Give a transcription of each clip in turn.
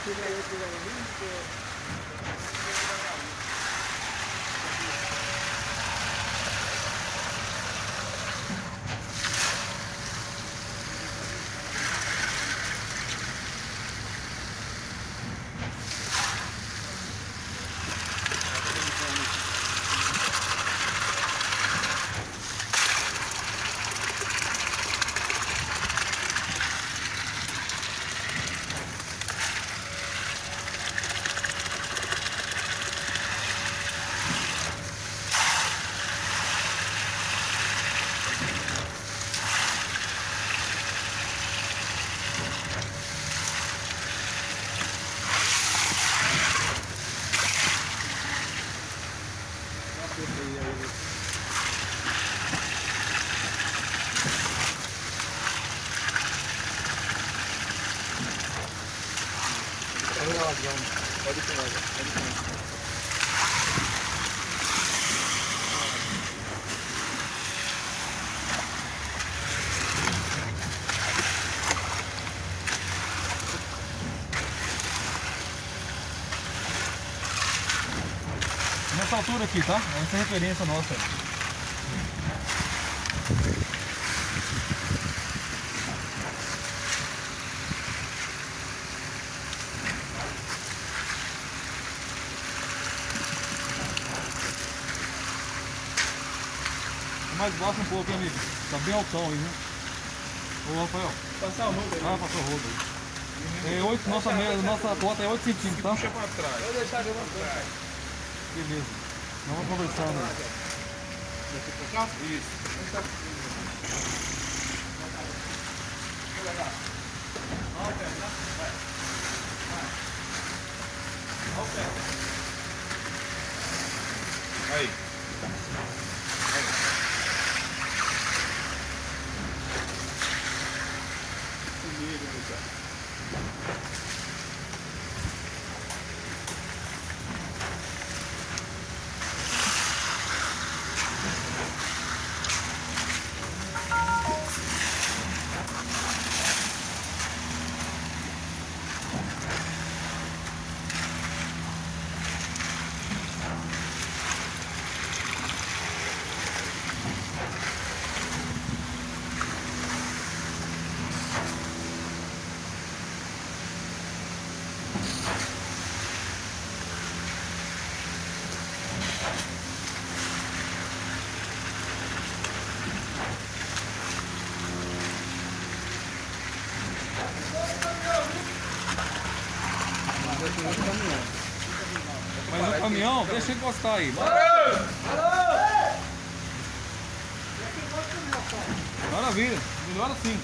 Pode tomar, pode tomar. Nessa altura aqui, tá? Essa é a referência nossa. Mais baixo um pouco, hein, amigo? Tá bem altão aí, viu? Ô, Rafael. Passar o rodo aí. Ah, passou o rodo aí. É 8, nossa cota é 8 centímetros, tá? Puxa pra trás. Vou deixar aqui pra trás. Beleza. Nós vamos conversando. Daqui pra cá? Isso. Olha o pé, tá? Vai. Olha o pé. Aí. Comigo, cara. Mas o caminhão, deixa ele encostar aí. Maravilha, melhor assim.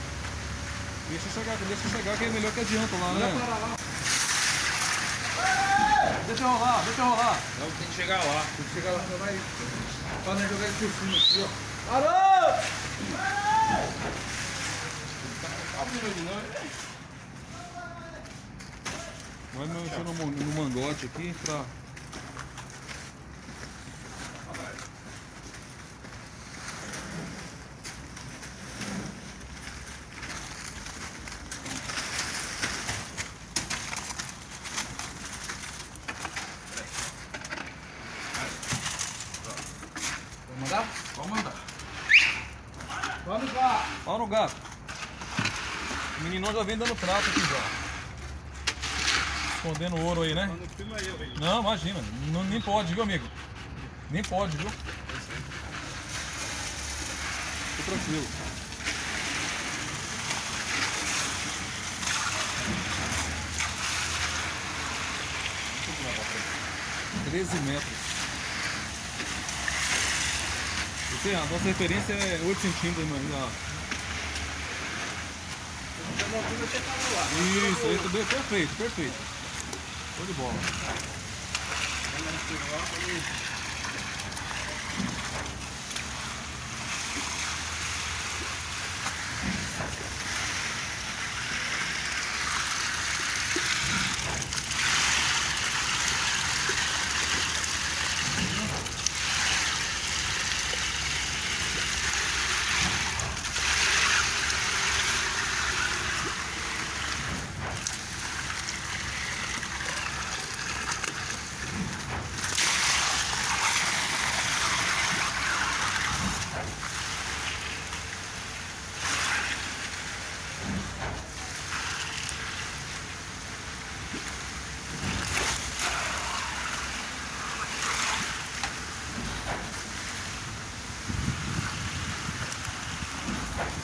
Deixa chegar que é melhor que adianta lá, né? Deixa rolar. Não, tem que chegar lá. Tem que chegar lá, você vai. Pra não jogar ele por cima aqui, ó. Parou! Vai mexer no mangote aqui pra... Vamos mandar? Vamos mandar. Vamos cá! Olha no gato. O meninão já vem dando trato aqui já. Escondendo ouro aí, né? Não filma eu, velho. Não, imagina. Nem pode, viu, amigo? Nem pode, viu? Tô tranquilo. Deixa eu 13 metros. A nossa referência é 8 centímetros, mano. Isso, aí tudo perfeito, perfeito. Show de bola.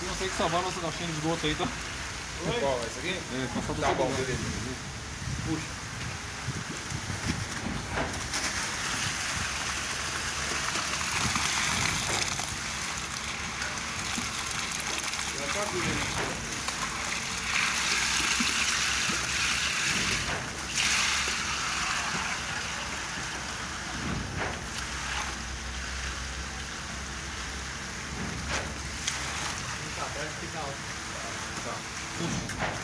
consegue salvar nossa caixinha de esgoto aí, tá? Qual? Essa aqui? É, passar por Tá todo bom, lugar. beleza. Puxa. Já tá tudo aí. Fica alto. Puxa.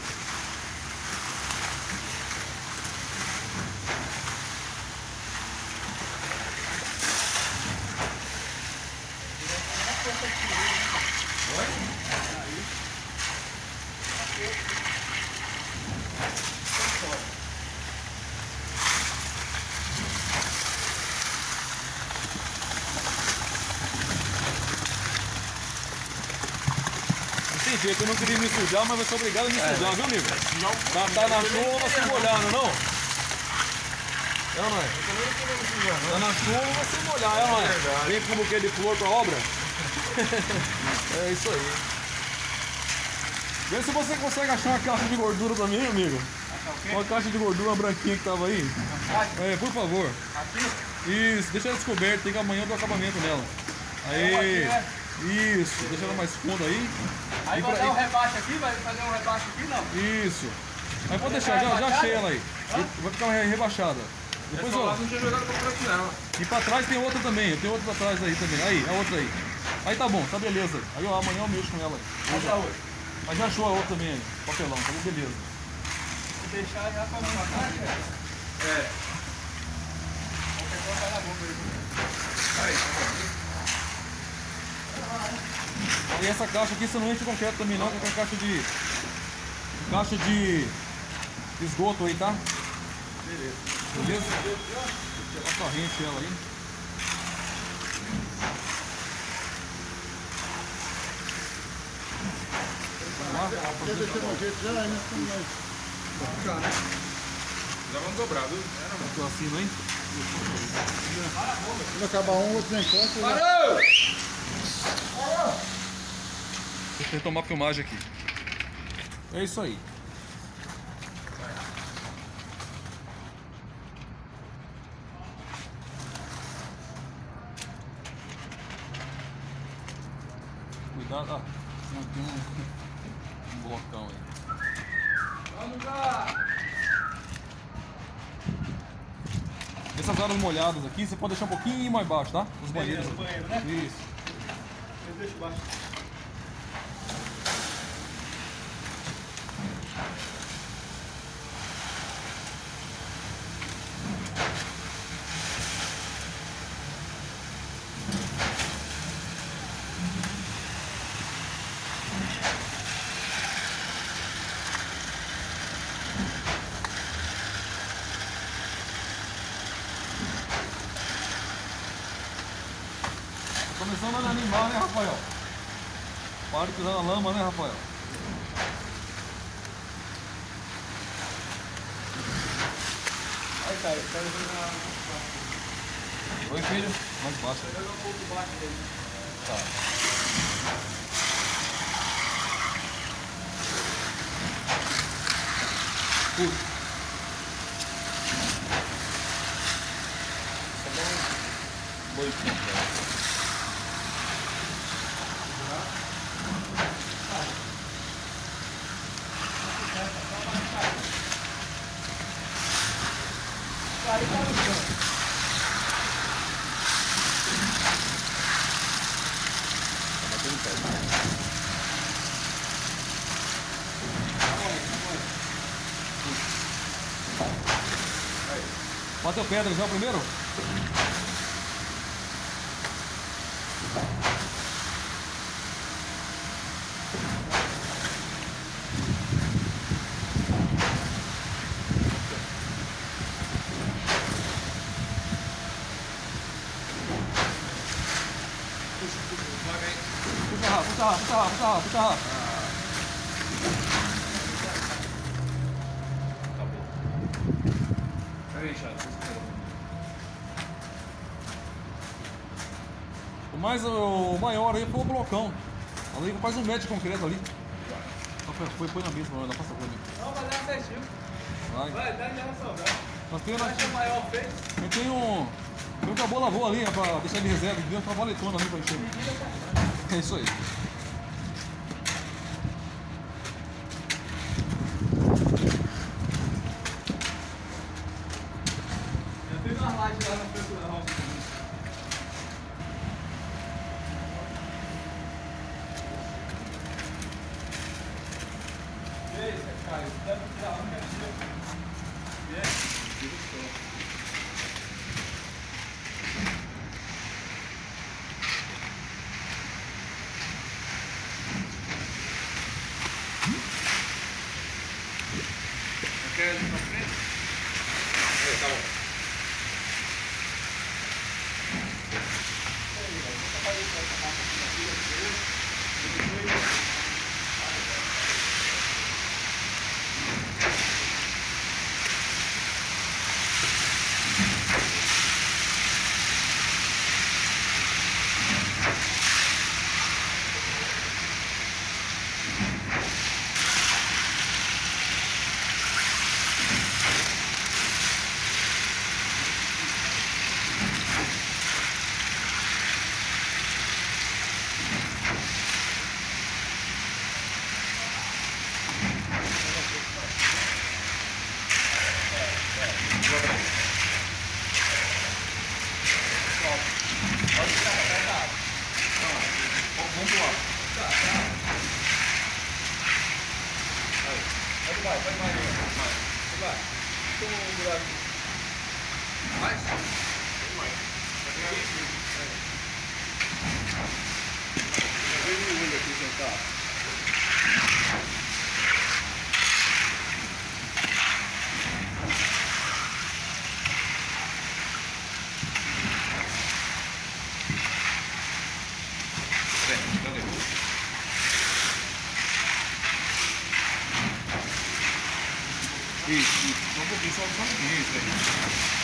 Tem jeito, eu não queria me sujar, mas vai ser obrigado a me sujar, viu, amigo? Tá na chuva, se molhando, não? É ou não é? Tá na chuva, vai se molhar, é ou não é? Vem com um buquê de flor pra obra. É isso aí. Vê se você consegue achar uma caixa de gordura pra mim, amigo. Uma caixa de gordura branquinha que tava aí. É, por favor. Isso, deixa ela descoberta, tem que amanhã eu dou acabamento nela. Aí. Isso, deixa ela mais funda aí. Aí vai dar um rebaixo aqui, vai fazer um rebaixo aqui, não? Isso. Aí pode deixar, já achei ela aí. Vai ficar rebaixada. Depois, ó. Não tinha jogado pra tirar, ó. E pra trás tem outra também, eu tenho outra pra trás aí também. Aí, a outra aí. Aí tá bom, tá beleza. Aí ó, amanhã eu mexo com ela aí. Mas já achou a outra também aí, papelão, tá beleza. Se deixar já pra uma caixa. É. Qualquer coisa vai na bomba aí. Aí, E essa caixa aqui você não enche concreto também não, que é caixa de esgoto aí, tá? beleza. Beleza? A corrente ela aí. Vamos lá? Já vamos dobrar, viu? Tô acima, hein? Quando acabar um, outro encosta. Parou! Deixa eu tomar filmagem aqui. É isso aí. Cuidado, ó. Tem um blocão aí. Vamos lá! Essas áreas molhadas aqui, você pode deixar um pouquinho mais baixo, tá? Os banheiros. banheiro, né? Isso. Eu deixo baixo. Começando a animar, né, Rafael? Para de pisar na lama, né, Rafael? Aí, cara, eu quero jogar Oi, filho. Mais baixo. um pouco baixo dele. Puxa. Aí tá no chão. Bateu pedra já primeiro? Puxa rápido, puxa rápido, puxa rápido, puxa rápido, puxa rápido. Pega aí, chato. O maior aí foi o blocão. Ali faz 1 metro de concreto ali. Põe na mesa, não passa por mim. Não, vai dar certinho. Vai. Vai, dá em relação, dá. Nós temos Vai ser maior feito. eu tenho um cabo lavou ali, pra deixar de reserva, deu uma valetona ali pra encher. É isso aí. Eu tenho uma laje lá na frente da roça. Cara, isso deve tirar uma caixinha. Quer ir pra frente? Tá bom. Vamos pro lado. Vai. Toma um buraco. Mais? Vem no olho aqui sentar. Isso. Só um pouquinho, só um pouquinho, isso aí.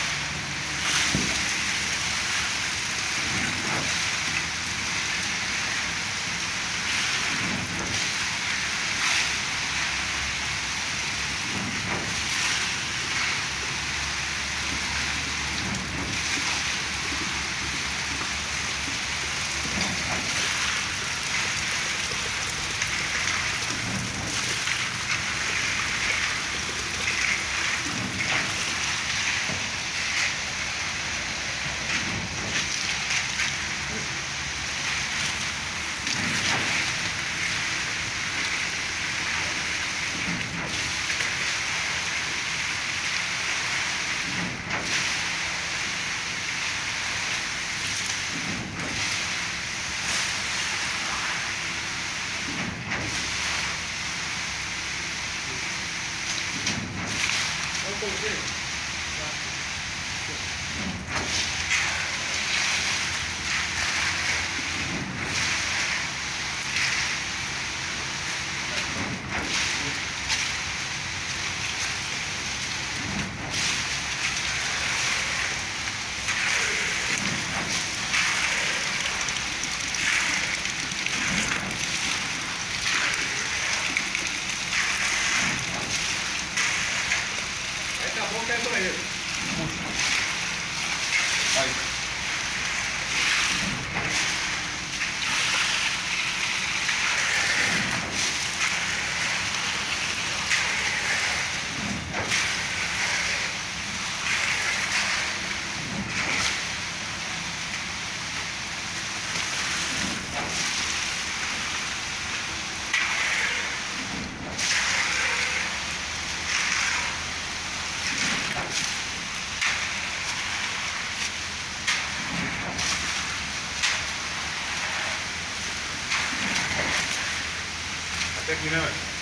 Até aqui, né, velho?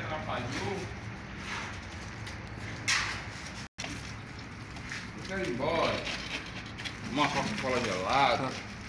atrapalhou. Eu quero ir embora. Uma Coca-Cola gelada.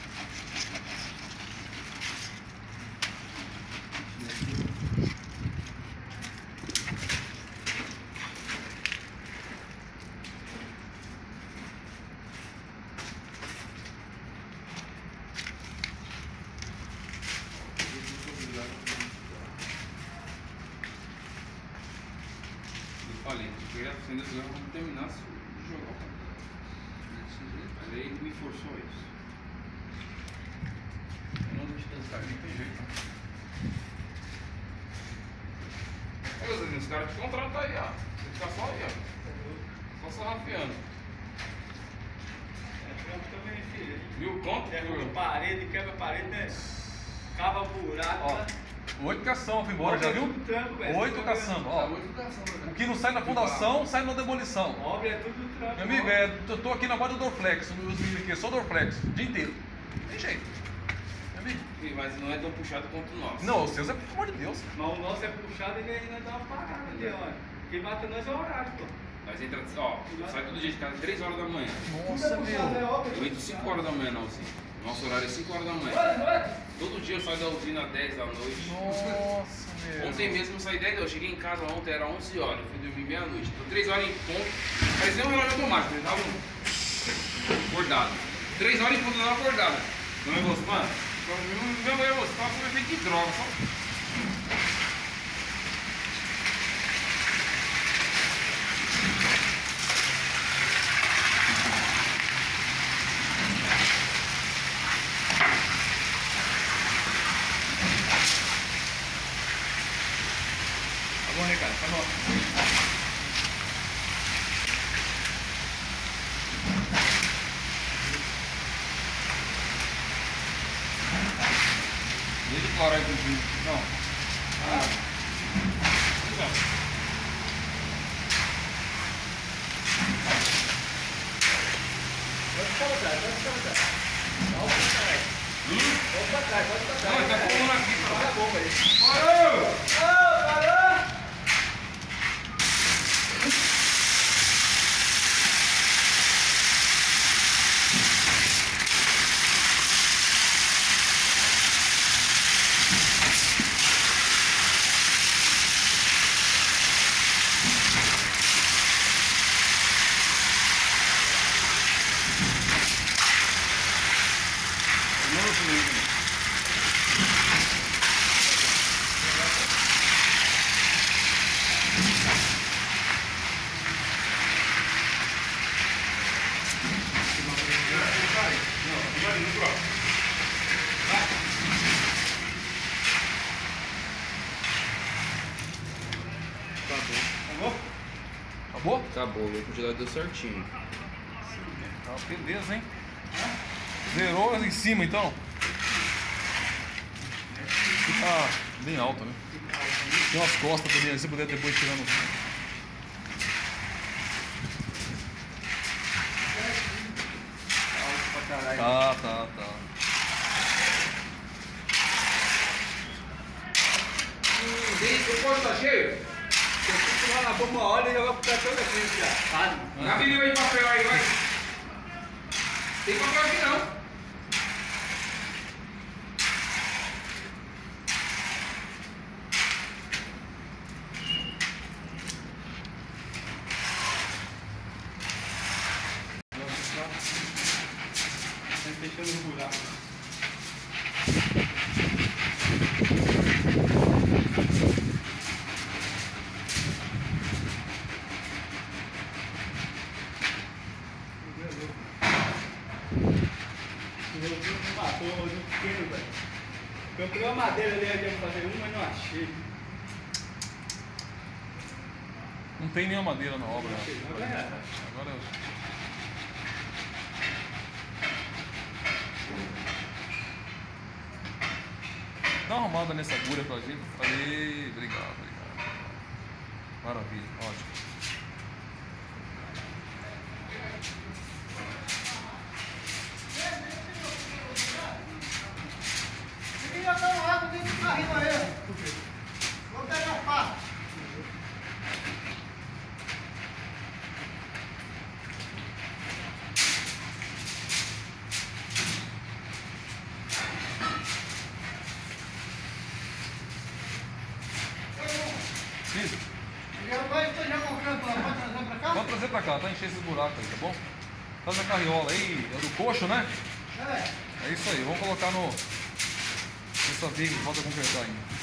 Falei, que eu ia acender o cigarro quando terminasse o jogo. Mas aí ele me forçou isso. Eu não vou te dançar, nem tem jeito. Olha, Zezinho, os caras te contratam aí, ó. Você fica só aí, ó. Só sarrafiando. Também, filho. 1000 conto? Quebra parede, né? Cava buraco. Ó, 8 caçamba, foi embora, já viu? 8 caçamba, ó. O que não sai na fundação, sai na demolição. Obra é tudo trampo. Meu amigo, eu tô aqui na borda do Dorflex, os meninos aqui, só Dorflex, o dia inteiro. Tem jeito. Meu amigo. Mas não é tão puxado quanto o nosso. Não, os seus é pelo amor de Deus. Mas o nosso é puxado e ele ainda dá uma parada ali, ó. Quem mata nós é o horário, pô. Nós entra, ó, sai todo dia de casa 3 horas da manhã. Nossa, meu. Eu entro 5 horas da manhã na usina. Nosso horário é 5 horas da manhã. Todo dia eu saio da usina às 10 da noite. Nossa, meu. Ontem mesmo eu saí 10 da noite. Eu cheguei em casa ontem, era 11 horas. Eu fui dormir meia-noite. Então 3 horas em ponto. Parecia um relógio automático, eles estavam acordado. 3 horas em ponto eu tava acordado. Não é você, mano? Meu irmão, você tava com efeito de droga. Só... Tá bom, né, cara? Tá bom. Desde o cloride do vinho. Não. Pode ficar pra trás, pode ficar pra trás. Pode pra trás. Pode pra trás, pode pra trás. Não, ele tá pulando aqui, cara. Olha a bomba aí. Parou! Parou! Acabou? Acabou, o congelador deu certinho. Ah, beleza, hein? Zerou em cima, então. Tá bem alto, né? Tem umas costas também, se puder depois tirar no... Tá. O posto tá cheio? Se eu fico lá na bomba, olha e já vai ficar toda aqui já. Dá menino aí de papel aí, vai. Tem papel aqui não. Fechando o buraco. O matou, o pequeno, velho. Eu peguei uma madeira ali pra fazer uma, mas não achei. Não tem nenhuma madeira na obra. Agora Agora eu... Dá uma arrumada nessa agulha pra gente. Aí, obrigado. Maravilha, ótimo. Já tá água dentro do carrinho aí. Vou pegar a pá. precisa. Já comprando, pode trazer pra cá? Vamos trazer pra cá, tá encher esses buracos aí, tá bom? Faz a carriola aí, é do coxo, né? É isso aí, vamos colocar no... Essa viga que falta completar ainda.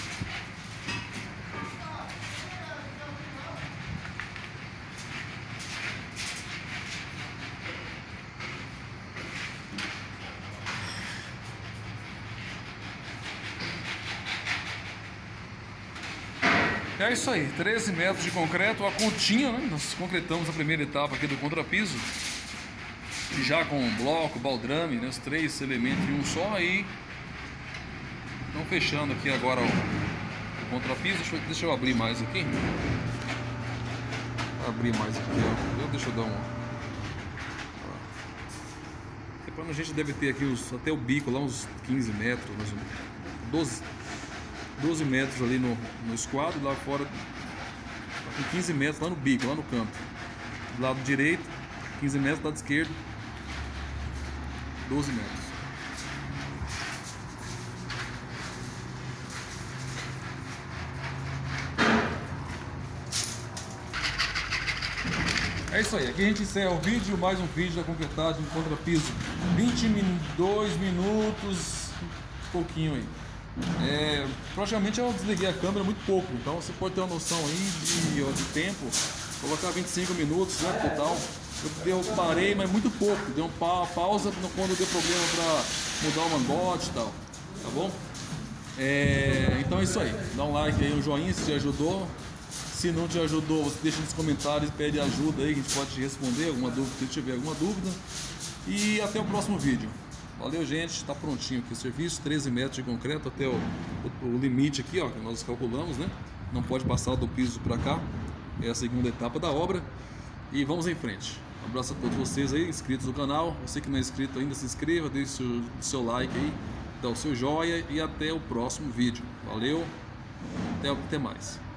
É isso aí, 13 metros de concreto, a continha, né? Nós concretamos a primeira etapa aqui do contrapiso, já com bloco, baldrame, né? Os 3 elementos em um só, aí estão fechando aqui agora o contrapiso. Deixa eu abrir mais aqui. Abrir mais aqui, ó. Deixa eu dar uma. Depois a gente deve ter aqui até o bico lá uns 15 metros, mais ou menos. 12 metros ali no esquadro, lá fora com 15 metros lá no bico, lá no canto. Do lado direito, 15 metros, do lado esquerdo, 12 metros. É isso aí, aqui a gente encerra o vídeo, mais um vídeo da concretagem do contrapiso. 22 minutos, pouquinho aí. Praticamente eu desliguei a câmera muito pouco, então você pode ter uma noção aí de tempo. Colocar 25 minutos, né, total. Eu parei, mas muito pouco. Deu uma pausa quando deu problema para mudar o mangote e tal, tá bom? Então é isso aí. Dá um like aí, um joinha se te ajudou. Se não te ajudou, você deixa nos comentários, pede ajuda aí que a gente pode te responder alguma dúvida, se tiver alguma dúvida. E até o próximo vídeo. Valeu, gente, está prontinho aqui o serviço, 13 metros de concreto até o limite aqui, ó, que nós calculamos, né? Não pode passar do piso para cá, é a segunda etapa da obra. E vamos em frente. Um abraço a todos vocês aí, inscritos no canal. Você que não é inscrito ainda, se inscreva, deixe o seu like aí, dá o seu joinha e até o próximo vídeo. Valeu, até mais.